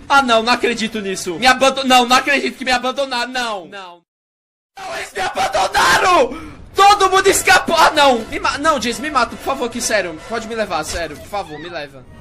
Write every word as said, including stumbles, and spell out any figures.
Ah, não, não acredito nisso. Me abandonaram. Não, não acredito que me abandonaram. Não. Não. Não, eles me abandonaram! Todo mundo escapou! Ah, não! Me ma... Não, Jason, me mata, por favor, aqui, sério. Pode me levar, sério, por favor, me leva.